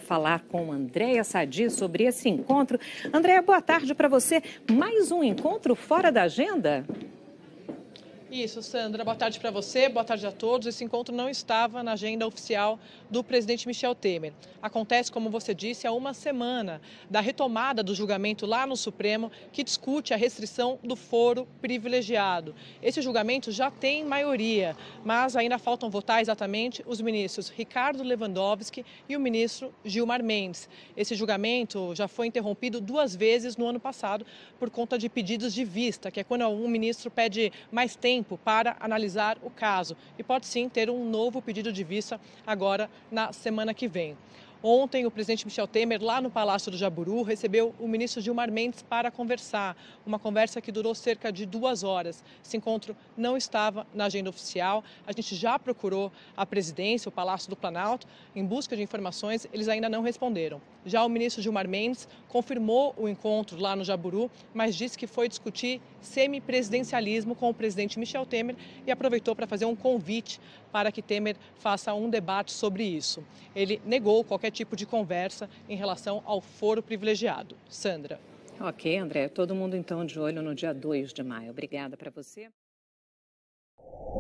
falar com Andréa Sadi sobre esse encontro. Andréa, boa tarde para você. Mais um encontro fora da agenda? Isso, Sandra. Boa tarde para você, boa tarde a todos. Esse encontro não estava na agenda oficial do presidente Michel Temer. Acontece, como você disse, há uma semana da retomada do julgamento lá no Supremo, que discute a restrição do foro privilegiado. Esse julgamento já tem maioria, mas ainda faltam votar exatamente os ministros Ricardo Lewandowski e o ministro Gilmar Mendes. Esse julgamento já foi interrompido 2 vezes no ano passado por conta de pedidos de vista, que é quando um ministro pede mais tempo para analisar o caso e pode sim ter um novo pedido de vista agora na semana que vem. Ontem, o presidente Michel Temer, lá no Palácio do Jaburu, recebeu o ministro Gilmar Mendes para conversar. Uma conversa que durou cerca de 2 horas. Esse encontro não estava na agenda oficial. A gente já procurou a presidência, o Palácio do Planalto, em busca de informações. Eles ainda não responderam. Já o ministro Gilmar Mendes confirmou o encontro lá no Jaburu, mas disse que foi discutir semipresidencialismo com o presidente Michel Temer e aproveitou para fazer um convite para que Temer faça um debate sobre isso. Ele negou qualquer tipo de conversa em relação ao foro privilegiado. Sandra. Ok, André. Todo mundo então de olho no dia 2 de maio. Obrigada para você.